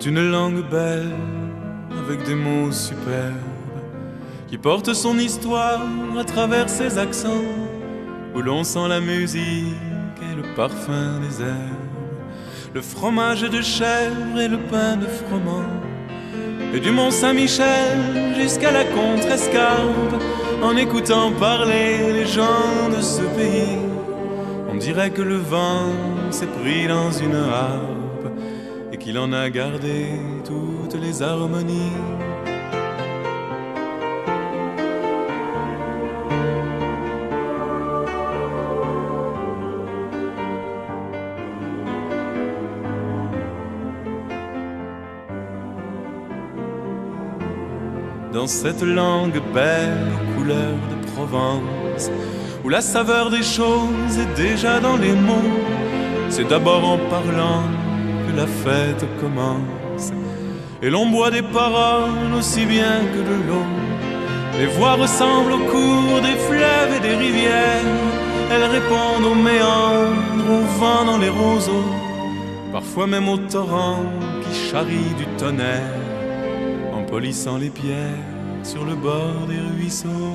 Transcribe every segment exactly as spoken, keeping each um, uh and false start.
C'est une langue belle, avec des mots superbes, qui porte son histoire à travers ses accents, où l'on sent la musique et le parfum des herbes, le fromage de chèvre et le pain de froment, et du Mont Saint-Michel jusqu'à la Contrescarpe. En écoutant parler les gens de ce pays, on dirait que le vent s'est pris dans une harpe et qu'il en a gardé toutes les harmonies. Dans cette langue belle aux couleurs de Provence, où la saveur des choses est déjà dans les mots, c'est d'abord en parlant que la fête commence. Et l'on boit des paroles aussi bien que de l'eau. Les voix ressemblent au cours des fleuves et des rivières. Elles répondent aux méandres, au vent dans les roseaux, parfois même au torrent qui charrie du tonnerre, polissant les pierres sur le bord des ruisseaux.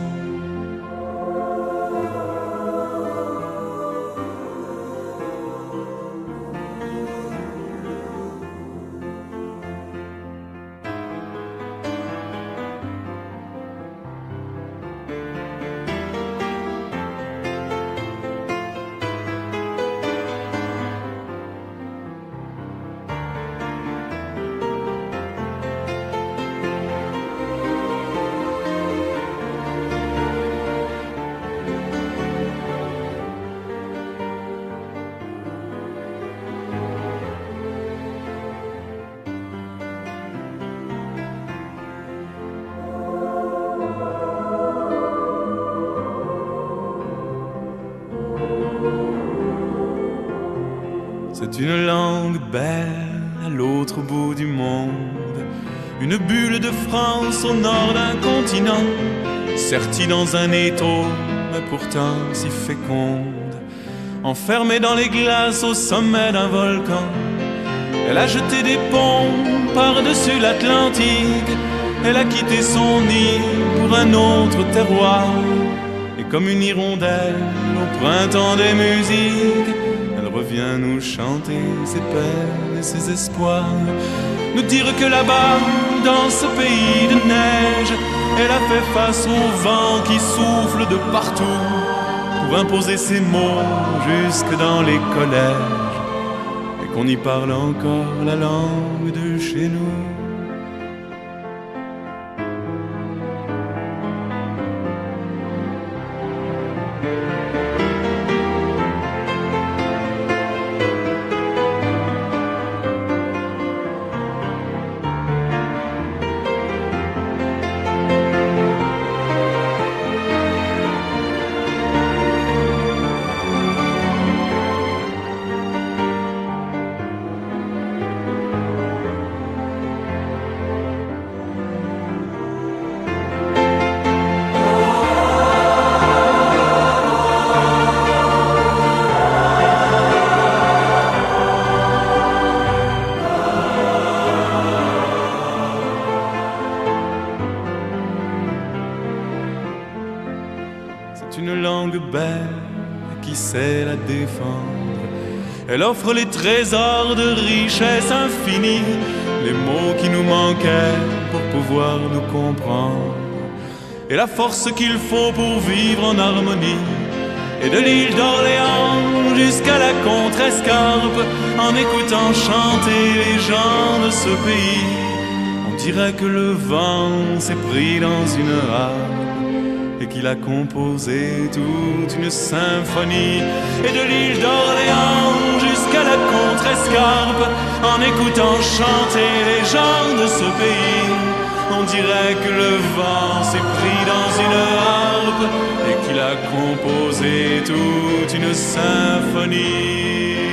C'est une langue belle à l'autre bout du monde, une bulle de France au nord d'un continent, sertie dans un étau, mais pourtant si féconde. Enfermée dans les glaces au sommet d'un volcan, elle a jeté des ponts par-dessus l'Atlantique. Elle a quitté son nid pour un autre terroir, et comme une hirondelle au printemps des musiques, revient nous chanter ses peines et ses espoirs, nous dire que là-bas, dans ce pays de neige, elle a fait face au vent qui souffle de partout pour imposer ses mots jusque dans les collèges, et qu'on y parle encore la langue de chez nous. C'est une langue belle qui sait la défendre. Elle offre les trésors de richesse infinie, les mots qui nous manquaient pour pouvoir nous comprendre, et la force qu'il faut pour vivre en harmonie. Et de l'île d'Orléans jusqu'à la Contrescarpe, en écoutant chanter les gens de ce pays, on dirait que le vent s'est pris dans une harpe et qu'il a composé toute une symphonie. Et de l'île d'Orléans jusqu'à la Contrescarpe, en écoutant chanter les gens de ce pays, on dirait que le vent s'est pris dans une harpe et qu'il a composé toute une symphonie.